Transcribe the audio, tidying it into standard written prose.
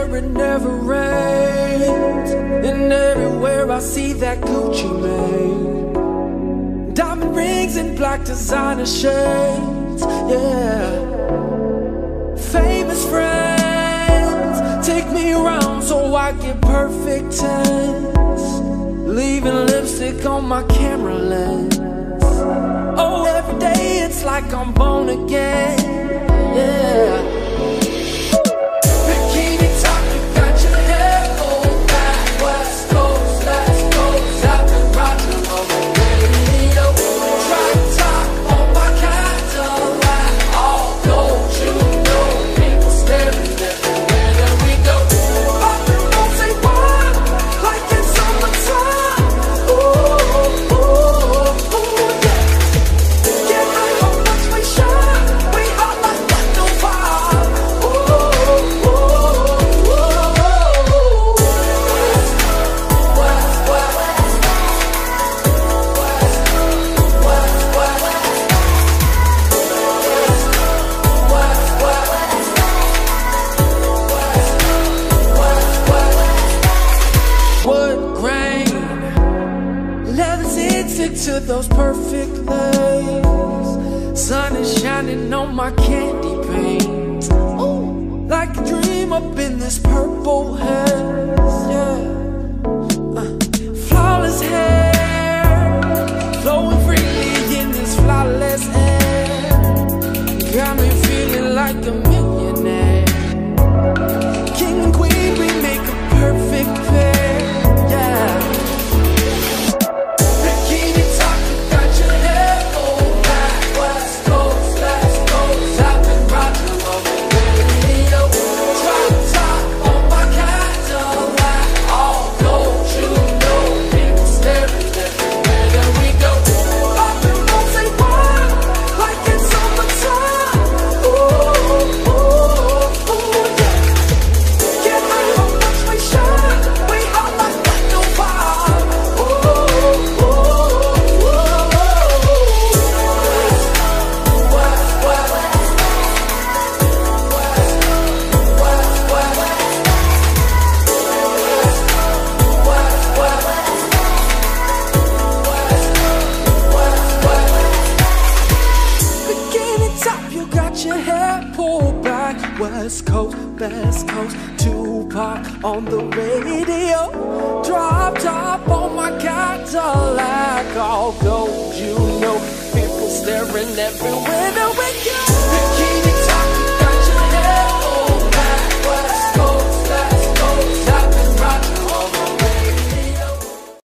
where it never rains, and everywhere I see that Gucci mane. Diamond rings and black designer shades, yeah. Famous friends take me around so I get perfect tens, leaving lipstick on my camera lens. Oh, every day it's like I'm born again, yeah. Bikini top, you got your hair pulled back. West Coast, West Coast, I've been rocking on the radio. Drop top on my Cadillac, all gold, you know. People staring everywhere that we go. Poppin' won't say why, like it's summertime. Ooh, ooh, ooh, yeah. Get high how much we shine, we hot like that, no fire. Ooh, ooh, ooh, West, West, wood grain, leather's stick to those perfect legs. Sun is shining on my candy paint. Ooh, like a dream up in this purple haze, yeah. Flawless hair, flowing freely in this flawless air. Got me feeling like a millionaire. King and queen, we make a perfect pair, yeah. Bikini top, you got your hair pulled back. West Coast, I've been rocking on the radio. Drop top on my Cadillac, all gold, you know. People staring everywhere that we go. Poppin' won't say why, like it's summertime. Ooh, ooh, ooh, yeah. Get high how much we shine, we hot like that, no fire. Ooh, ooh, ooh, West, West, bikini top, you got your hair pulled back. West Coast, West Coast, Tupac on the radio. Drop top on my Cadillac, all gold, you know. People staring everywhere that we go.